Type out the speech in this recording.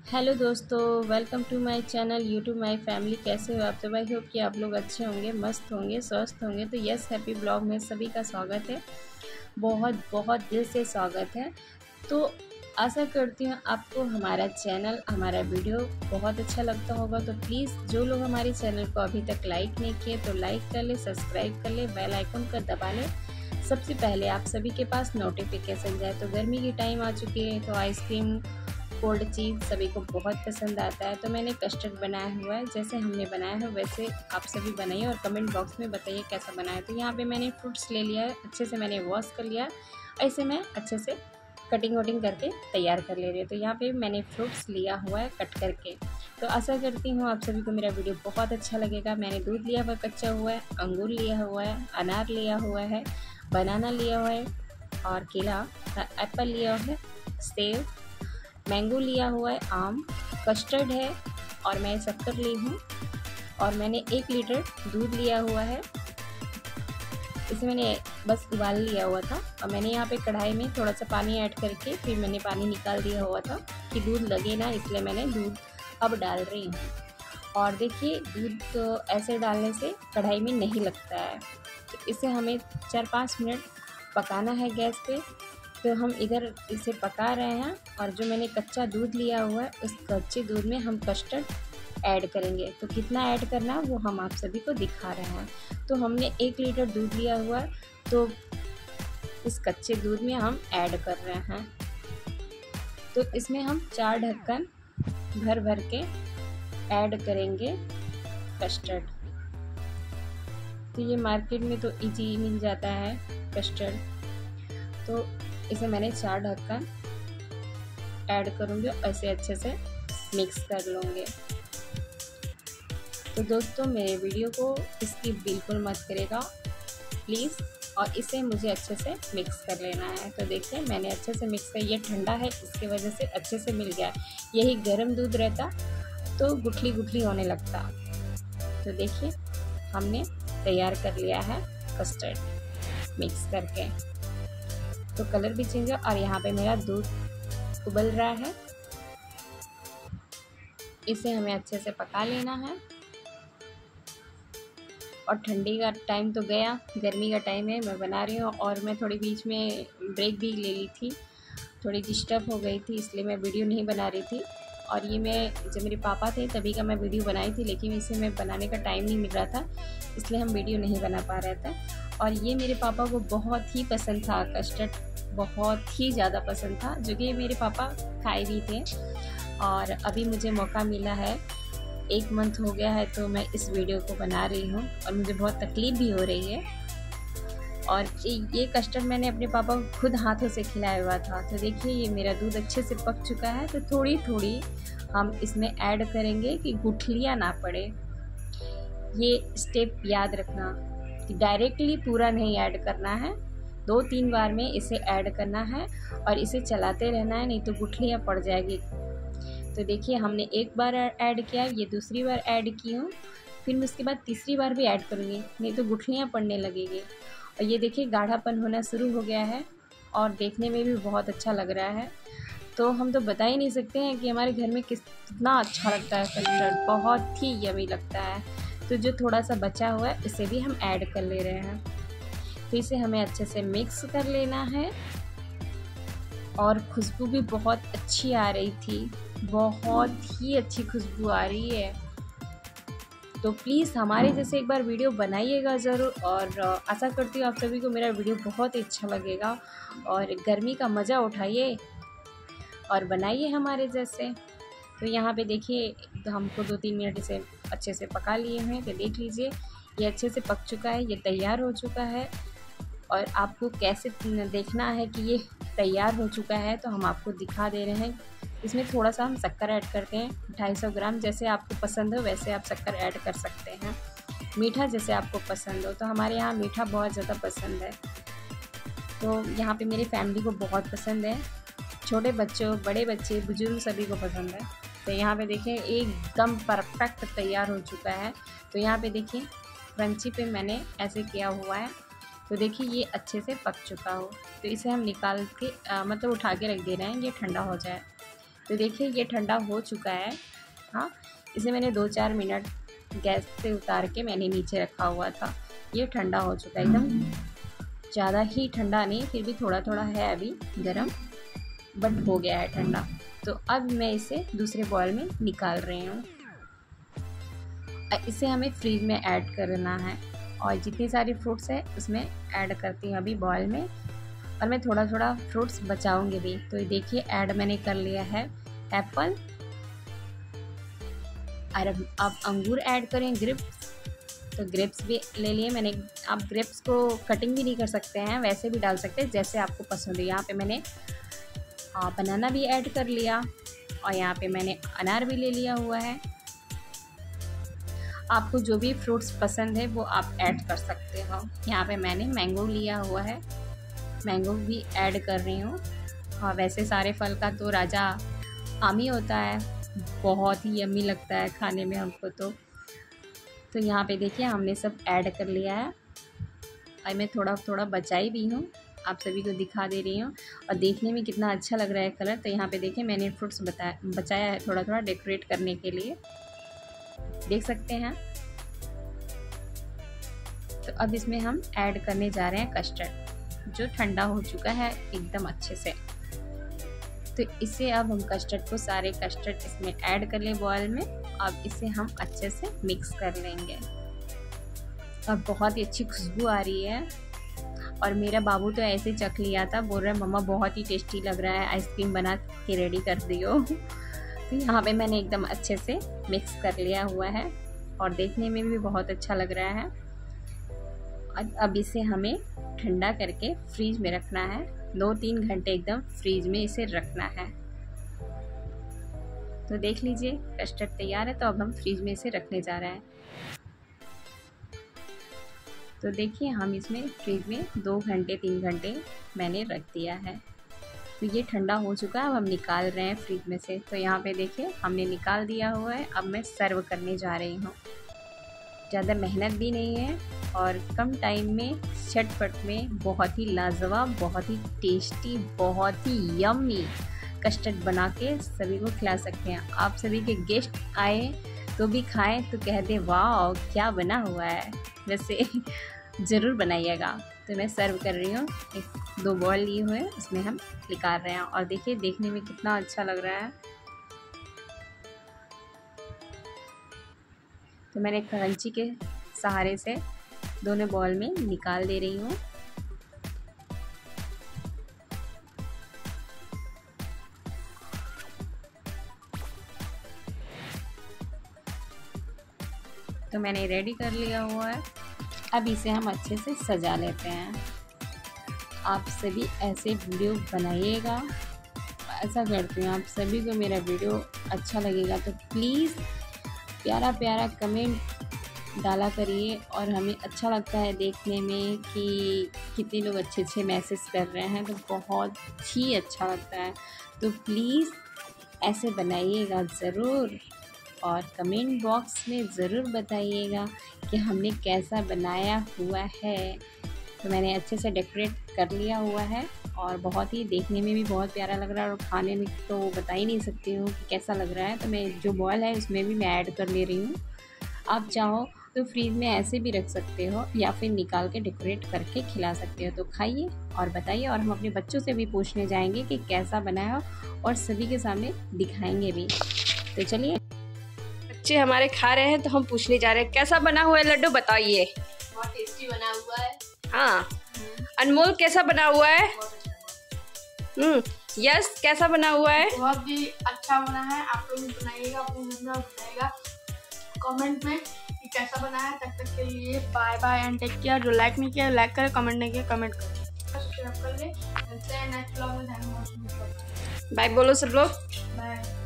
Hello दोस्तों, welcome to my channel YouTube my family. कैसे हो आप सब? आई होप कि आप लोग अच्छे होंगे, मस्त होंगे, स्वस्थ होंगे। तो यस, हैप्पी ब्लॉग में सभी का स्वागत है। बहुत बहुत दिल से स्वागत है। तो आशा करती हूँ आपको हमारा चैनल, हमारा वीडियो बहुत अच्छा लगता होगा। तो प्लीज़ जो लोग हमारे चैनल को अभी तक लाइक नहीं किए तो लाइक कर ले, सब्सक्राइब कर ले, बेल आइकन कर दबा ले। सबसे पहले आप सभी के पास नोटिफिकेशन जाए। तो गर्मी की टाइम आ चुकी है, तो आइसक्रीम, कोल्ड चीज़ सभी को बहुत पसंद आता है। तो मैंने कस्टर्ड बनाया हुआ है। जैसे हमने बनाया है वैसे आप सभी बनाइए और कमेंट बॉक्स में बताइए कैसा बना है। तो यहाँ पे मैंने फ्रूट्स ले लिया है, अच्छे से मैंने वॉश कर लिया। ऐसे मैं अच्छे से कटिंग वटिंग करके तैयार कर ले रही हूँ। तो यहाँ पे मैंने फ्रूट्स लिया हुआ है कट करके। तो आशा करती हूँ आप सभी को मेरा वीडियो बहुत अच्छा लगेगा। मैंने दूध लिया हुआ कच्चा हुआ है, अंगूर लिया हुआ है, अनार लिया हुआ है, बनाना लिया हुआ है और केला, एप्पल लिया हुआ है, सेब, मैंगो लिया हुआ है, आम, कस्टर्ड है और मैं शक्कर ली हूँ। और मैंने 1 लीटर दूध लिया हुआ है। इसे मैंने बस उबाल लिया हुआ था और मैंने यहाँ पे कढ़ाई में थोड़ा सा पानी ऐड करके फिर मैंने पानी निकाल दिया हुआ था कि दूध लगे ना, इसलिए मैंने दूध अब डाल रही हूँ। और देखिए, दूध तो ऐसे डालने से कढ़ाई में नहीं लगता है। तो इसे हमें 4-5 मिनट पकाना है गैस पे। तो हम इधर इसे पका रहे हैं और जो मैंने कच्चा दूध लिया हुआ है उस कच्चे दूध में हम कस्टर्ड ऐड करेंगे। तो कितना ऐड करना है वो हम आप सभी को दिखा रहे हैं। तो हमने 1 लीटर दूध लिया हुआ है, तो इस कच्चे दूध में हम ऐड कर रहे हैं। तो इसमें हम 4 ढक्कन भर भर के ऐड करेंगे कस्टर्ड। तो ये मार्केट में तो इजी मिल जाता है कस्टर्ड। तो इसे मैंने 4 ढक्कन ऐड करूँगी और ऐसे अच्छे से मिक्स कर लूँगी। तो दोस्तों, मेरे वीडियो को स्किप बिल्कुल मत करेगा प्लीज़, और इसे मुझे अच्छे से मिक्स कर लेना है। तो देखिए, मैंने अच्छे से मिक्स कर, ये ठंडा है इसकी वजह से अच्छे से मिल गया। यही गर्म दूध रहता तो गुठली गुठली होने लगता। तो देखिए, हमने तैयार कर लिया है कस्टर्ड मिक्स करके। तो कलर भी चेंज है और यहाँ पे मेरा दूध उबल रहा है। इसे हमें अच्छे से पका लेना है। और ठंडी का टाइम तो गया, गर्मी का टाइम है, मैं बना रही हूँ। और मैं थोड़ी बीच में ब्रेक भी ले ली थी, थोड़ी डिस्टर्ब हो गई थी, इसलिए मैं वीडियो नहीं बना रही थी। और ये मैं जब मेरे पापा थे तभी का मैं वीडियो बनाई थी, लेकिन इसे मैं बनाने का टाइम नहीं मिल रहा था, इसलिए हम वीडियो नहीं बना पा रहे थे। और ये मेरे पापा को बहुत ही पसंद था, कस्टर्ड बहुत ही ज़्यादा पसंद था, जो कि मेरे पापा खाए भी थे। और अभी मुझे मौका मिला है, 1 मंथ हो गया है, तो मैं इस वीडियो को बना रही हूँ और मुझे बहुत तकलीफ़ भी हो रही है। और ये कस्टर्ड मैंने अपने पापा को खुद हाथों से खिलाया हुआ था। तो देखिए, ये मेरा दूध अच्छे से पक चुका है। तो थोड़ी थोड़ी हम इसमें ऐड करेंगे कि गुठलियाँ ना पड़े। ये स्टेप याद रखना कि डायरेक्टली पूरा नहीं ऐड करना है, 2-3 बार में इसे ऐड करना है और इसे चलाते रहना है, नहीं तो गुठलियाँ पड़ जाएगी। तो देखिए, हमने 1 बार ऐड किया, ये दूसरी बार ऐड की हूँ, फिर मैं उसके बाद तीसरी बार भी ऐड करूँगी, नहीं तो गुठलियाँ पड़ने लगेगी। और ये देखिए, गाढ़ापन होना शुरू हो गया है और देखने में भी बहुत अच्छा लग रहा है। तो हम तो बता ही नहीं सकते हैं कि हमारे घर में कितना अच्छा लगता है कस्टर्ड, बहुत ही यमी लगता है। तो जो थोड़ा सा बचा हुआ है इसे भी हम ऐड कर ले रहे हैं। तो इसे हमें अच्छे से मिक्स कर लेना है। और खुशबू भी बहुत अच्छी आ रही थी, बहुत ही अच्छी खुशबू आ रही है। तो प्लीज़ हमारे जैसे एक बार वीडियो बनाइएगा ज़रूर। और आशा करती हूँ आप सभी को मेरा वीडियो बहुत ही अच्छा लगेगा। और गर्मी का मज़ा उठाइए और बनाइए हमारे जैसे। तो यहाँ पे देखिए, तो हमको 2-3 मिनट इसे अच्छे से पका लिए हैं। तो देख लीजिए, ये अच्छे से पक चुका है, ये तैयार हो चुका है। और आपको कैसे देखना है कि ये तैयार हो चुका है, तो हम आपको दिखा दे रहे हैं। इसमें थोड़ा सा हम शक्कर ऐड करते हैं, 250 ग्राम, जैसे आपको पसंद हो वैसे आप शक्कर ऐड कर सकते हैं, मीठा जैसे आपको पसंद हो। तो हमारे यहाँ मीठा बहुत ज़्यादा पसंद है। तो यहाँ पे मेरी फैमिली को बहुत पसंद है, छोटे बच्चों, बड़े बच्चे, बुजुर्ग सभी को पसंद है। तो यहाँ पे देखिए, एकदम परफेक्ट तैयार हो चुका है। तो यहाँ पे देखिए, क्रंची पे मैंने ऐसे किया हुआ है। तो देखिए, ये अच्छे से पक चुका हो। तो इसे हम निकाल के मतलब उठा के रख दे रहे हैं, ये ठंडा हो जाए। तो देखिए ये ठंडा हो चुका है। हाँ, इसे मैंने 2-4 मिनट गैस से उतार के मैंने नीचे रखा हुआ था। ये ठंडा हो चुका है, एकदम ज़्यादा ही ठंडा नहीं, फिर भी थोड़ा थोड़ा है अभी गर्म, बट हो गया है ठंडा। तो अब मैं इसे दूसरे बॉल में निकाल रही हूँ। इसे हमें फ्रीज में ऐड करना है और जितनी सारी फ्रूट्स है उसमें ऐड करती हूँ अभी बॉल में, और मैं थोड़ा थोड़ा फ्रूट्स बचाऊंगी भी। तो ये देखिए ऐड मैंने कर लिया है एप्पल, और अब आप अंगूर ऐड करें, ग्रेप्स, तो ग्रेप्स भी ले लिए मैंने। आप ग्रेप्स को कटिंग भी नहीं कर सकते हैं, वैसे भी डाल सकते हैं जैसे आपको पसंद है। यहाँ पे मैंने बनाना भी ऐड कर लिया और यहाँ पे मैंने अनार भी ले लिया हुआ है। आपको जो भी फ्रूट्स पसंद है वो आप ऐड कर सकते हो। यहाँ पे मैंने मैंगो लिया हुआ है, मैंगो भी ऐड कर रही हूँ। और वैसे सारे फल का तो राजा आम ही होता है, बहुत ही यम्मी लगता है खाने में हमको तो यहाँ पे देखिए हमने सब ऐड कर लिया है और मैं थोड़ा थोड़ा बचाई भी हूँ, आप सभी को दिखा दे रही हूँ। और देखने में कितना अच्छा लग रहा है कलर। तो यहाँ पे देखिए मैंने फ्रूट्स बचाया है थोड़ा थोड़ा डेकोरेट करने के लिए, देख सकते हैं। तो अब इसमें हम ऐड करने जा रहे हैं कस्टर्ड, जो ठंडा हो चुका है एकदम अच्छे से। तो इसे अब हम कस्टर्ड को, सारे कस्टर्ड इसमें ऐड कर लें बॉल में। अब इसे हम अच्छे से मिक्स कर लेंगे और बहुत ही अच्छी खुशबू आ रही है। और मेरा बाबू तो ऐसे चख लिया था, बोल रहा है मम्मा बहुत ही टेस्टी लग रहा है, आइसक्रीम बना के रेडी कर दियो। तो यहाँ पे मैंने एकदम अच्छे से मिक्स कर लिया हुआ है और देखने में भी बहुत अच्छा लग रहा है। अब इसे हमें ठंडा करके फ्रीज में रखना है, 2-3 घंटे एकदम फ्रीज में इसे रखना है। तो देख लीजिए कस्टर्ड तैयार है। तो अब हम फ्रीज में इसे रखने जा रहे हैं। तो देखिए हम इसमें फ्रीज में 2 घंटे 3 घंटे मैंने रख दिया है। तो ये ठंडा हो चुका है, अब हम निकाल रहे हैं फ्रिज में से। तो यहाँ पे देखिए हमने निकाल दिया हुआ है। अब मैं सर्व करने जा रही हूँ। ज़्यादा मेहनत भी नहीं है और कम टाइम में झटपट में बहुत ही लाजवाब, बहुत ही टेस्टी, बहुत ही यम्मी कस्टर्ड बना के सभी को खिला सकते हैं। आप सभी के गेस्ट आए तो भी खाएं तो कह दे वाह क्या बना हुआ है। वैसे ज़रूर बनाइएगा। तो मैं सर्व कर रही हूँ, 2 बॉल लिए हुए इसमें हम निकाल रहे हैं और देखिए देखने में कितना अच्छा लग रहा है। तो मैंने करंची के सहारे से दोनों बॉल में निकाल दे रही हूँ। तो मैंने रेडी कर लिया हुआ है। अब इसे हम अच्छे से सजा लेते हैं। आप सभी ऐसे वीडियो बनाइएगा। ऐसा करती हूँ, आप सभी को मेरा वीडियो अच्छा लगेगा तो प्लीज़ प्यारा प्यारा कमेंट डाला करिए। और हमें अच्छा लगता है देखने में कि कितने लोग अच्छे अच्छे मैसेज कर रहे हैं, तो बहुत ही अच्छा लगता है। तो प्लीज़ ऐसे बनाइएगा ज़रूर और कमेंट बॉक्स में ज़रूर बताइएगा कि हमने कैसा बनाया हुआ है। तो मैंने अच्छे से डेकोरेट कर लिया हुआ है और बहुत ही देखने में भी बहुत प्यारा लग रहा है और खाने में तो बता ही नहीं सकती हूँ कि कैसा लग रहा है। तो मैं जो बॉल है उसमें भी मैं ऐड कर ले रही हूँ। आप चाहो तो फ्रीज में ऐसे भी रख सकते हो या फिर निकाल के डेकोरेट करके खिला सकते हो। तो खाइए और बताइए, और हम अपने बच्चों से भी पूछने जाएंगे कि कैसा बनाया और सभी के सामने दिखाएंगे भी। तो चलिए, बच्चे हमारे खा रहे हैं तो हम पूछने जा रहे हैं कैसा बना हुआ है लड्डू, बताइए। बहुत टेस्टी बना हुआ है। हाँ, अनमोल कैसा बना हुआ है? यस, कैसा बना हुआ है? बहुत ही अच्छा बना है। आप लोग भी बनाइएगा, अपने घर में बताइएगा कमेंट में कि कैसा बना है। तब तक के लिए bye bye and take care. जो लाइक नहीं किया लाइक करें, कमेंट नहीं किया कमेंट करें, सब्सक्राइब कर ले। नेक्स्ट व्लॉग में बाय बोलो सब लोग। बाय।